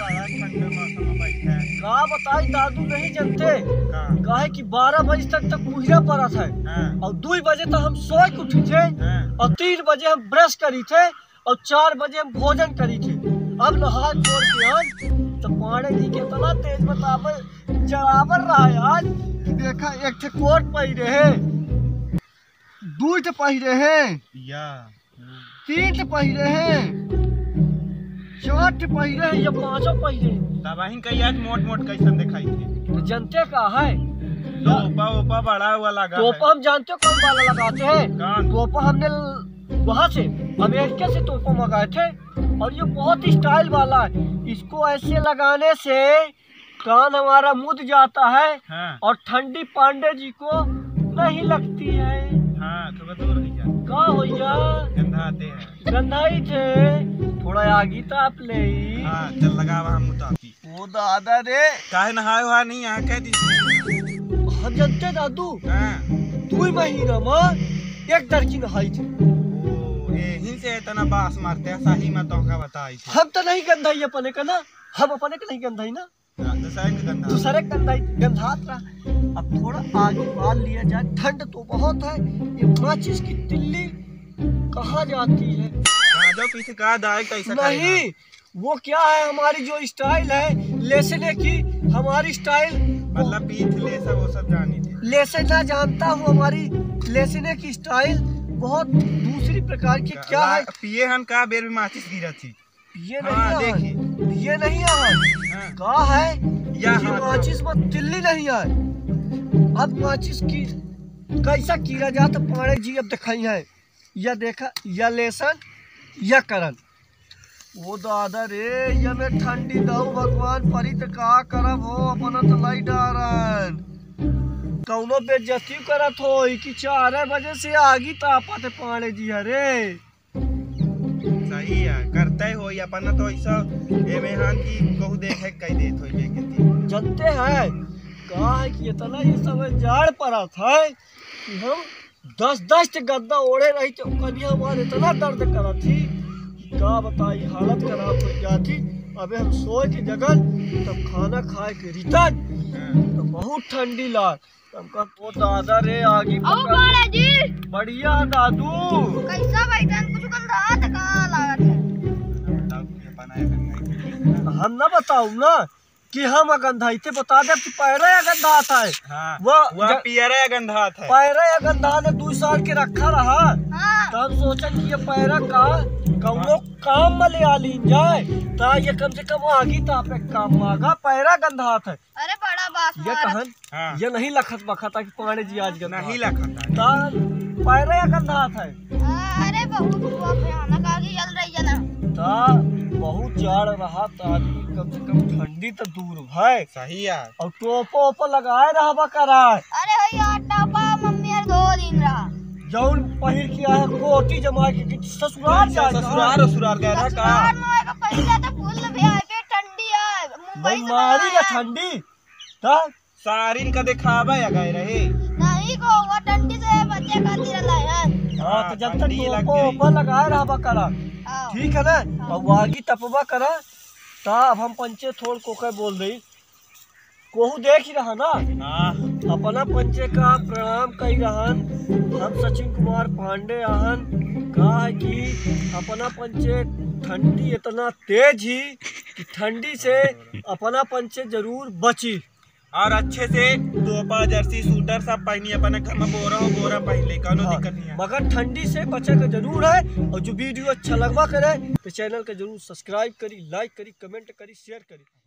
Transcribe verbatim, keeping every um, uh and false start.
का बताई दादू नहीं जानते कहे कि बारह बजे तक तक कुहरा पड़ा था और दो बजे तक हम सो के उठी थे और तीन बजे हम ब्रश करी थे और चार बजे हम भोजन करी थे। अब नहा छोड़ के आज तो पाड़े जी के इतना तेज बतावर जरावर रहा है आज देखा एक थे कोट पहिरे है, दू थे पहिरे है, तीन थे पहिरे है, चार थे पहिरे है या पांचों पहिरे तबाही कई आज मोट मोट कैसन दिखाई थे। तो जनते का है टोपा ओपा बड़ा हुआ लगा टोपा हम जानते हो कौन वाला लगाते हैं। टोपा हमने वहाँ से अमेरिका से टोपा मंगाए थे और ये बहुत स्टाइल वाला है। इसको ऐसे लगाने से कान हमारा मुद जाता है हाँ। और ठंडी पांडे जी को नहीं लगती है। हाँ, तो दूर का होइया गंधाते हैं गंधाई थे थोड़ा आगे ताप ले हाँ, चल लगावा हम उतापी वो दादा रे काहे नहाए हुआ नहीं यहाँ कह दी हम जानते दादू हाँ। दो महीना में एक दर्जी नहाई थे यहीं से इतना बास मारते हैं सही में तो का बताई थी। हम तो नहीं गंधाई अपने का ना हम अपने का नहीं गंधाई ना दूसरे गंधाई गंधात रहा। अब थोड़ा आगे बाल लिया जाए ठंड तो बहुत है। ये माचिस की तिल्ली कहाँ जाती है जो पीछे कहा दाए कैसा नहीं वो क्या है हमारी जो स्टाइल है लेसने की हमारी स्टाइल मतलब पीठ ले सब वो सब जानी थी लेसे ना जानता हूँ हमारी लेसने की स्टाइल बहुत दूसरी प्रकार की क्या है। पिए हन का बेर में माचिस गिरा थी ये नहीं देखिए ये नहीं है का है ये माचिस में दिल्ली नहीं है। अब माचिस की कैसा कीड़ा जाता पाड़े जी अब दिखाई है या देखा या लेसन या करन वो दादा रे ये में ठंडी दाऊ भगवान परी तो का करब हो अपना तो लाई डारन कौनो बेइज्जती करत हो कि चार बजे से आगी तापत पाड़े जी अरे सही है करते हो या अपना तो ऐसा एमे हां की कहू देखे कई देत होई बेगती जानते हैं कहा है कि इतना ये समय जाड़ पड़ा था कि हम दस दस गद्दा ओढ़े रही तो कभी हमारे इतना दर्द करा थी क्या बताई हालत खराब हो जाती। अबे हम सोए की जगह तब खाना खाए के रिटर्न तो बहुत ठंडी लाग हमका वो दादा रे आगे जी बढ़िया दादू कैसा बैठन कुछ गंधा त का लागत है हम ना बताऊं ना कि हम गंधाई थे बता दे कि पैरा या गंधा था हाँ, वो वो पियरा या गंधा था पैरा या गंधा ने दो साल के रखा रहा हाँ। तब सोचा कि ये पैरा का कौनो काम में ले आली जाए ता ये कम से कम आगे तापे काम मांगा पैरा गंधा था। अरे बड़ा बात ये कहन हाँ। ये नहीं लखत बखता कि पानी जी आज गंधा नहीं लखत ता पैरा या गंधा था। अरे बहुत हुआ भयानक आगे चल रही है ना ता बहुत जाड़ रहा था कम से कम ठंडी तो दूर भाई सही है और टोपो ओपो लगाए रहा करा अरे भैया टोपा मम्मी यार दो दिन रहा जौन पहिर किया है कोटी जमा के ससुराल जा ससुराल ससुराल गया था का ससुराल में पहले तो फुल भयानक ठंडी है मुंबई से मारी ना ठंडी ता सारिन का दिखावा या गए रहे नहीं को वो ठंडी से बच्चे खातिर लाए हैं। हां तो जब तक टोपो ओपो लगाए रहा करा ठीक है ना अब आगे तपवा करा ता अब हम पंचे थोड़ को के बोल दई कोहू देख ही रहा ना हाँ। अपना पंचे का प्रणाम कई रहन हम सचिन कुमार पांडे आहन कहा है कि अपना पंचे ठंडी इतना तेज ही कि ठंडी से अपना पंचे जरूर बची और अच्छे से टोपा जर्सी सूटर सब पहनी अपने घर में बोरा हो बोरा पहन ले कोनो दिक्कत नहीं है मगर ठंडी से बचे का जरूर है। और जो वीडियो अच्छा लगवा करे तो चैनल का जरूर सब्सक्राइब करी लाइक करी कमेंट करी शेयर करी।